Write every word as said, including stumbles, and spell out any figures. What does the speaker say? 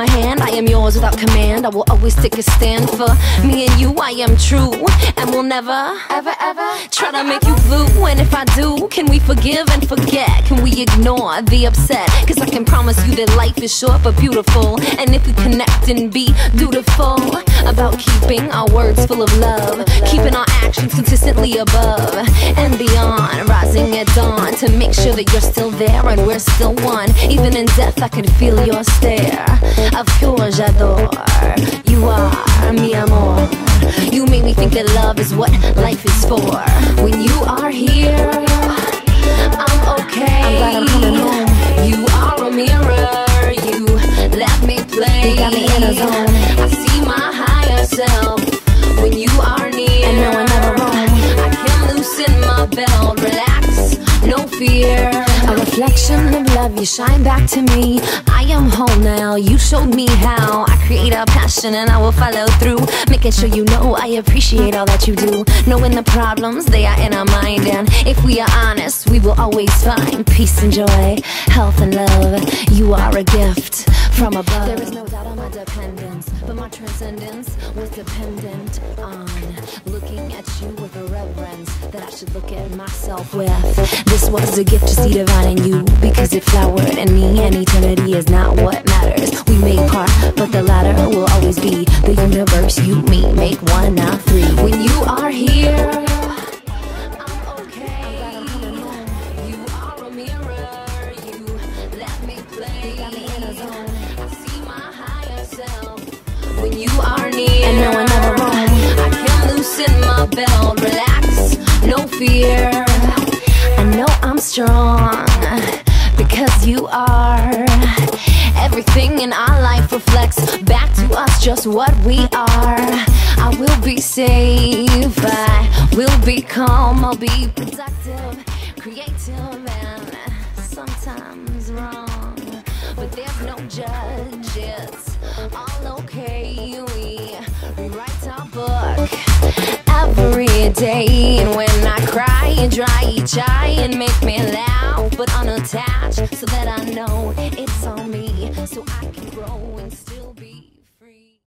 my hand, I am yours without command. I will always take a stand for me and you. I am true and will never, ever, ever try to make you blue. And if I do, can we forgive and forget? Can we ignore the upset? Cause I can promise you that life is short but beautiful. And if we connect and be dutiful about keeping our words full of love, keeping our actions consistently above and beyond, rising at dawn to make sure that you're still there and we're still one. Even in death I can feel your stare. Of pure j'adore. You are mi amor. You make me think that love is what life is for. When you are here, I'm okay. I'm glad I'm coming home. You are a mirror. You let me play. You got me in a zone. I see my higher self when you are near. And now I never roam. I can loosen my belt, relax, no fear. A reflection of love, you shine back to me. I am whole now, you showed me how. I create a passion and I will follow through, making sure you know I appreciate all that you do. Knowing the problems, they are in our mind. And if we are honest, we will always find peace and joy, health and love. You are a gift from above. There is no doubt on my dependence, but my transcendence was dependent on looking at you with a reverence that I should look at myself with. This was a gift to see divine in you, because it flowered in me, and eternity is not what matters. We made part, but the latter will always be the universe. You, me, make one, not three. When you are here, I'm okay. I'm glad I'm coming home. You are a mirror. You let me play. You got me in a zone. I see my higher self when you are near. And now I never roam. I can loosen my belt, relax, no fear. I know I'm strong because you are. Everything in our life reflects back to us just what we are. I will be safe, I will be calm, I'll be productive, creative, and sometimes wrong. But there's no judge, it's all okay. We rewrite our book every day. And when I cry, you dry each eye and make me laugh, but unattached, so that I know it's on me, so I can grow and still be